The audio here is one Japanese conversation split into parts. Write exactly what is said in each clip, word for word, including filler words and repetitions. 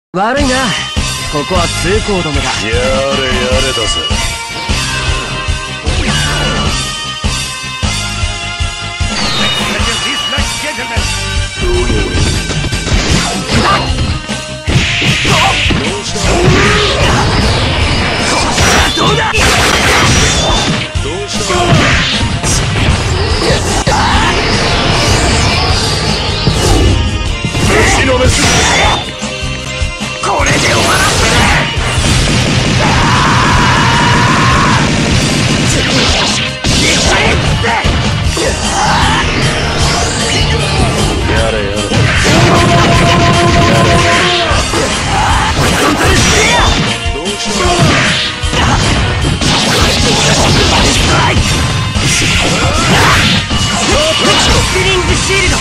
悪いな。ここは通行止めだ。 やれやれだぜ。 どうだ。 どうした。後ろめす。 これで終わらせる。 やれやれ。どうした。 スピリングシールド。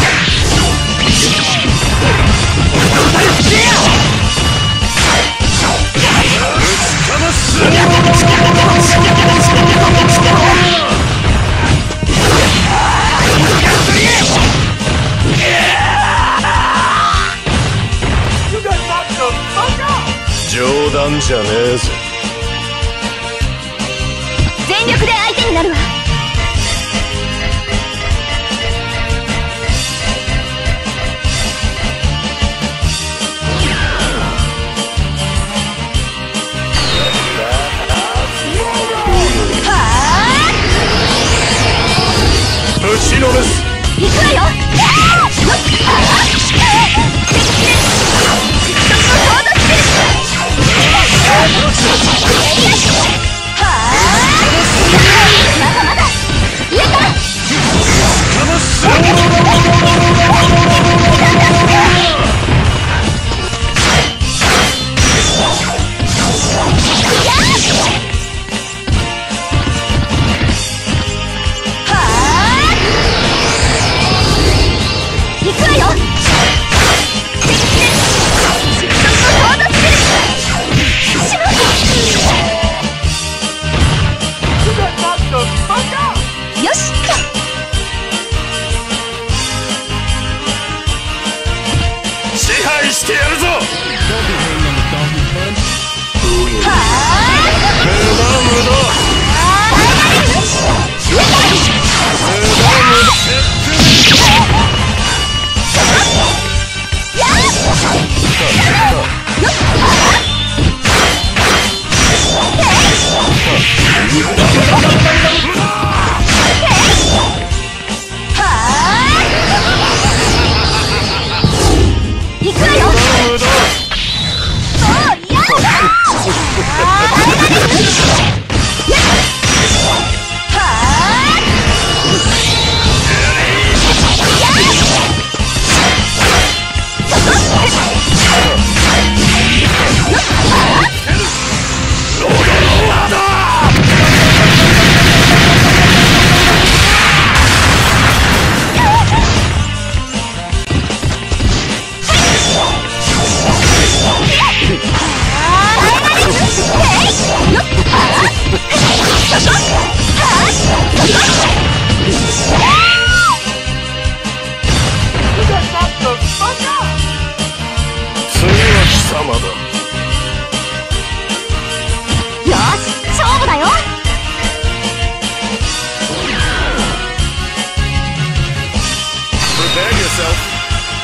冗談じゃねえぜ。 全力で相手になるわ。 後ろです。 行くわよ。まだまだ上から行くわよ。よし。 支配してやるぞ。 はあ。 無駄無駄。 行くわよ。 次は貴様だ。 よし、勝負だよ。 Prepare yourself.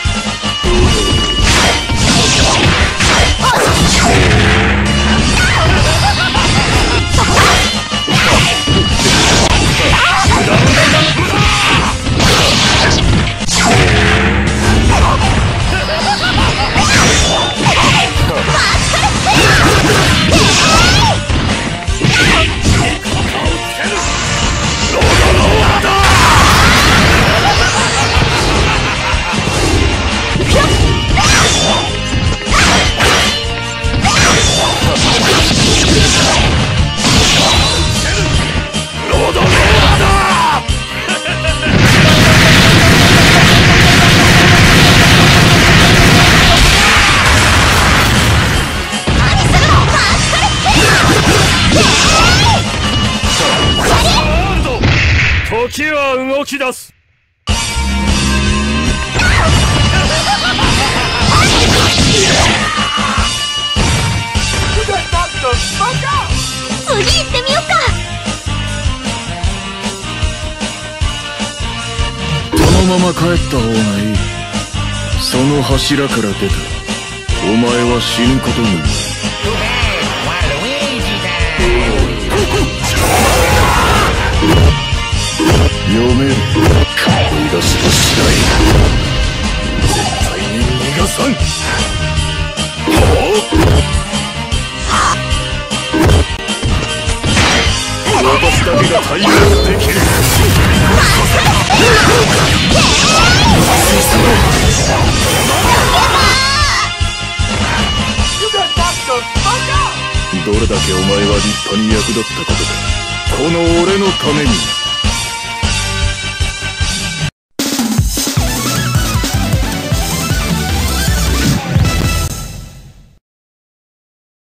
時は動き出す。 次行ってみよっか。 このまま帰った方がいい。その柱から出たらお前は死ぬことになる。読める。顔に出すとしない。絶対に逃がさん。私だけが対応できる。どれだけお前は立派に役立ったことか。この俺のために。